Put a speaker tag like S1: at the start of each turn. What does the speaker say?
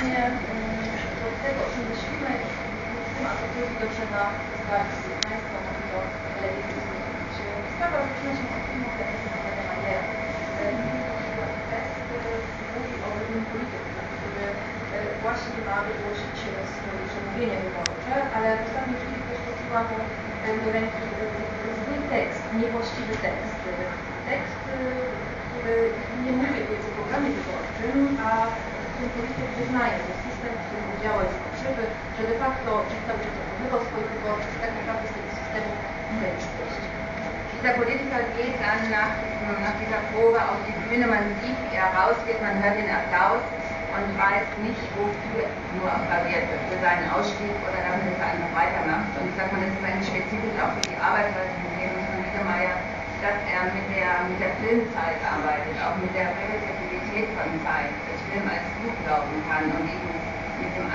S1: zdecydowanie do tego, o czym myślimy, a to tylko trzeba sprawdzić z Państwa, na to lepiej zrozumieć. Sprawa zaczyna się od filmu Fernanda Mayera. Test mówi o pewnym polityku, który właśnie ma wygłosić swoje przemówienie wyborcze, ale w ostatniej chwili ktoś posyła mu do ręki zły tekst, niewłaściwy tekst. Tekst, który nie mówi o jego programie wyborczym, a ten polityk wyznaje, że system, w którym działa, jest fałszywy, że de facto przez cały czas okłamywał swoich wyborców, tak naprawdę z tego systemu nie da już wyjść.
S2: Dieser Politiker geht dann nach dieser Probe auf die Bühne, man sieht, wie er rausgeht, man hört den Applaus und weiß nicht, wofür nur applaudiert wird, für seinen Ausstieg oder damit er einfach weitermacht. Und ich sage mal, das ist eigentlich spezifisch auch für die Arbeitsweise von Wiedemeyer, dass er mit der Filmzeit arbeitet, auch mit der Repetitivität von Zeit, das Film als Buch glauben kann und eben mit dem